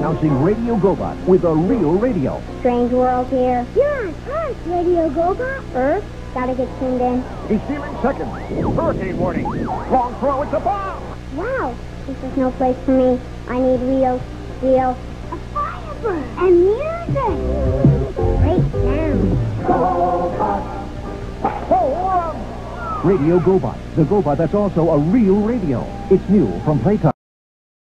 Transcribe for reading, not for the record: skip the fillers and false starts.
Announcing Radio Gobots with a real radio. Strange world here. You're on Earth, Radio Gobot. Earth? Gotta get tuned in. He's stealing seconds. Hurricane warning. Long throw, it's a bomb. Wow, this is no place for me. I need real, a firebird and music. Great sound. Radio Gobots, the Gobot that's also a real radio. It's new from Playtime.